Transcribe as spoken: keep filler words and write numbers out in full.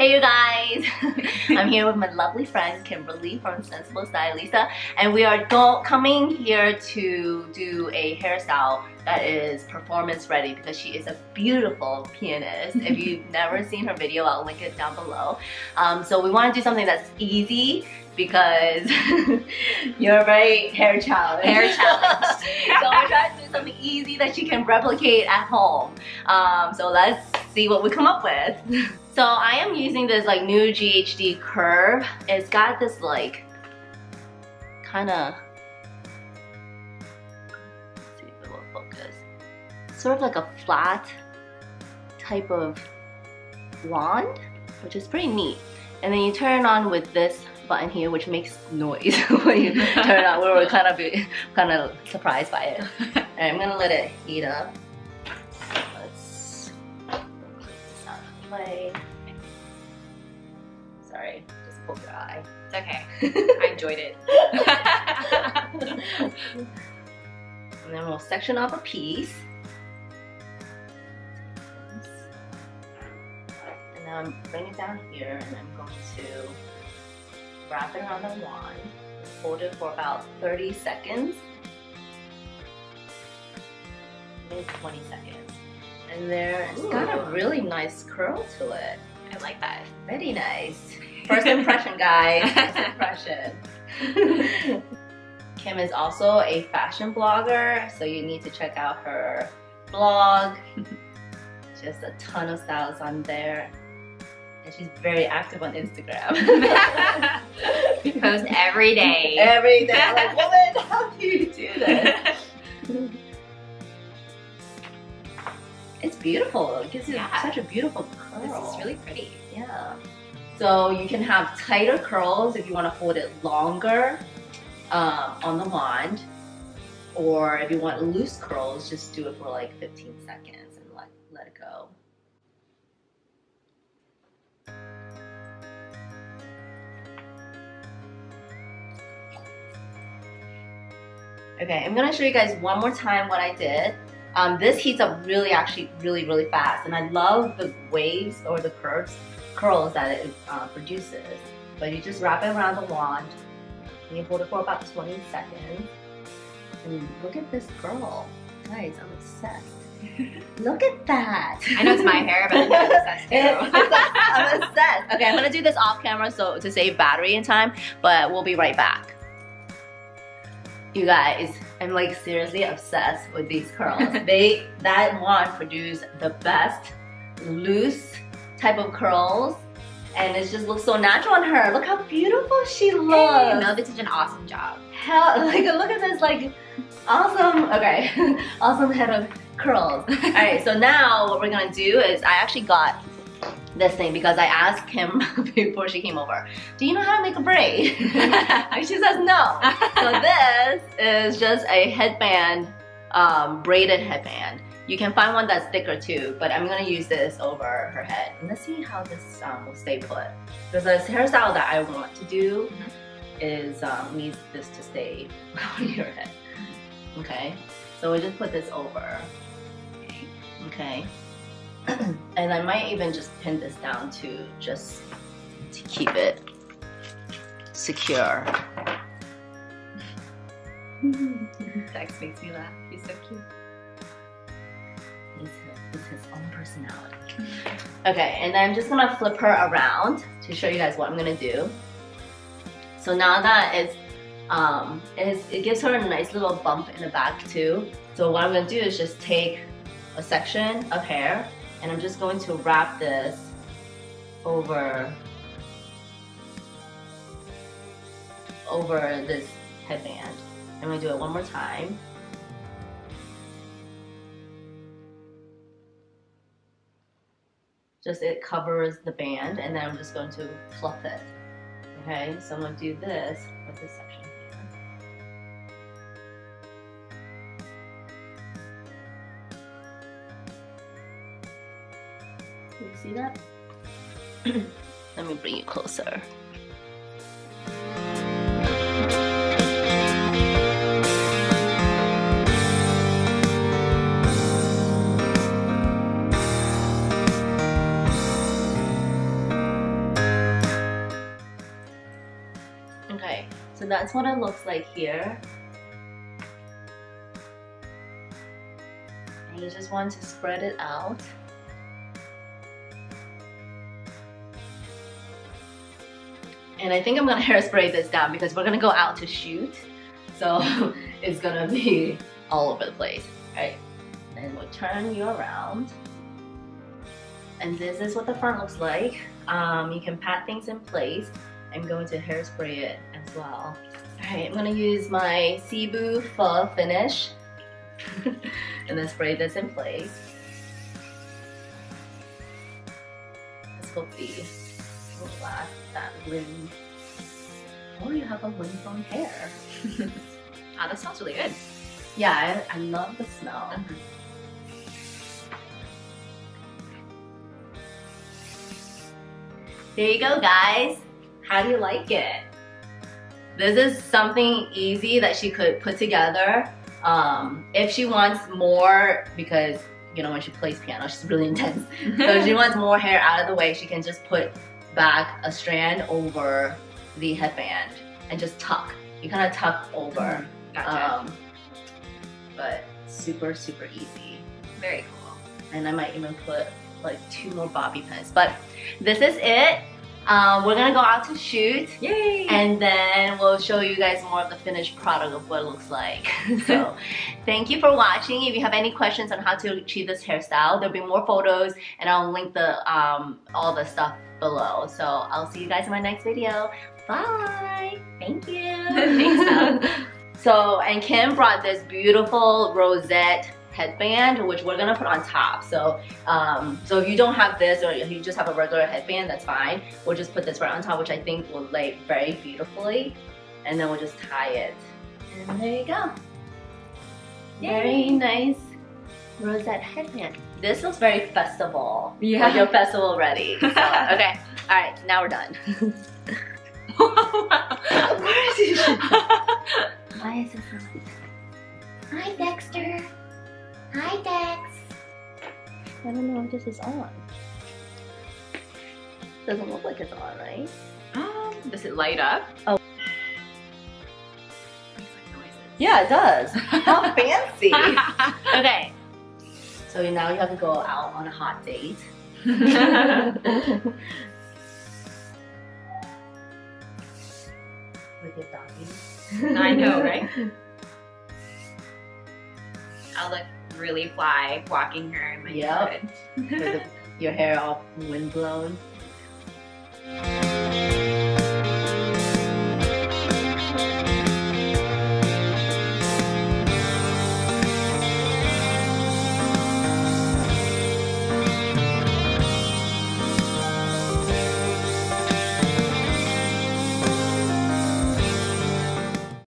Hey you guys! I'm here with my lovely friend Kimberly from Sensible Stylista, and we are go coming here to do a hairstyle that is performance ready because she is a beautiful pianist. If you've never seen her video, I'll link it down below. Um, so we want to do something that's easy because you're very hair challenged. Hair challenged. So we're trying to do something easy that you can replicate at home. Um, so let's see what we come up with. So I am using this like new G H D curve. It's got this like kind of, let's see if it will focus, sort of like a flat type of wand, which is pretty neat. And then you turn it on with this button here, which makes noise when you turn it on. We were kind of kind of surprised by it. And I'm gonna let it heat up. Let's play. Sorry, just poke your eye. It's okay. I enjoyed it. And then we'll section off a piece. And then bring it down here, and I'm going to wrap it around the wand. Hold it for about thirty seconds. Maybe twenty seconds. And there, it's got a really nice curl to it. I like that. Very nice. First impression, guys. First impression. Kim is also a fashion blogger, so you need to check out her blog. Just a ton of styles on there. And she's very active on Instagram. We post every day. Every day. I'm like, woman, how do you do this? It's beautiful. It gives you Yeah. such a beautiful curl. This is really pretty. Yeah. So you can have tighter curls if you want to hold it longer um, on the wand, or if you want loose curls, just do it for like fifteen seconds and let, let it go. Okay, I'm gonna show you guys one more time what I did. Um, this heats up really, actually, really, really fast, and I love the waves or the curves, curls that it uh, produces. But you just wrap it around the wand, and you hold it for about twenty seconds. And look at this curl, guys! I'm obsessed. Look at that! I know it's my hair, but I'm obsessed too. I'm obsessed. Okay, I'm gonna do this off camera so to save battery and time, but we'll be right back. You guys, I'm like seriously obsessed with these curls. They, that wand produced the best loose type of curls, and it just looks so natural on her. Look how beautiful she looks. Hey, no, this is an awesome job. Hell, like look at this, like awesome. Okay, awesome head of curls. All right, so now what we're gonna do is I actually got this thing because I asked Kim before she came over, do you know how to make a braid? And she says no. So this is just a headband, um, braided headband. You can find one that's thicker too, but I'm gonna use this over her head. And let's see how this um, will stay put. Because this hairstyle that I want to do mm-hmm. is um, needs this to stay on your head. Okay, so we just put this over. Okay. And I might even just pin this down too, just to keep it secure. Dex makes me laugh. He's so cute. He's his, he's his own personality. Okay, and then I'm just gonna flip her around to show you guys what I'm gonna do. So now that it's, um, it's, it gives her a nice little bump in the back too. So what I'm gonna do is just take a section of hair, and I'm just going to wrap this over over this headband. I'm gonna do it one more time. Just it covers the band, and then I'm just going to fluff it. Okay, so I'm gonna do this with this section here. You see that? Let me bring you closer. Okay, so that's what it looks like here. And you just want to spread it out. And I think I'm gonna hairspray this down because we're gonna go out to shoot. So it's gonna be all over the place. Alright, then we'll turn you around. And this is what the front looks like. Um, you can pat things in place. I'm going to hairspray it as well. Alright, I'm gonna use my Cebu Pho Finish. And then spray this in place. This will be last that wind. Oh, you have a windblown hair. Ah, that smells really good. Yeah, I, I love the smell. Mm-hmm. There you go, guys. How do you like it? This is something easy that she could put together. Um, if she wants more, because you know when she plays piano, she's really intense. So if she wants more hair out of the way, she can just put back a strand over the headband and just tuck. You kind of tuck over. Gotcha. Um, but super, super easy. Very cool. And I might even put like two more bobby pins. But this is it. Um, we're gonna go out to shoot. Yay! And then we'll show you guys more of the finished product of what it looks like. So thank you for watching. If you have any questions on how to achieve this hairstyle, there'll be more photos and I'll link the um, all the stuff below. So I'll see you guys in my next video. Bye! Thank you! Thanks, Mel. So, and Kim brought this beautiful rosette headband, which we're gonna put on top. So, um, so if you don't have this or if you just have a regular headband, that's fine. We'll just put this right on top, which I think will lay very beautifully. And then we'll just tie it. And there you go. Yay. Very nice rosette headband. This looks very festival. Yeah. Like you're festival ready. So, okay. All right, now we're done. Where is he? Why is it so light? Hi, Dexter. Hi, Dex. I don't know if this is on. Doesn't look like it's on, right? Um, does it light up? Oh. Makes like noises. Yeah, it does. How fancy. Okay. So now you have to go out on a hot date. With your doggy. I know, right? I'll look really fly walking her in my Yep. hood. With the- your hair all windblown.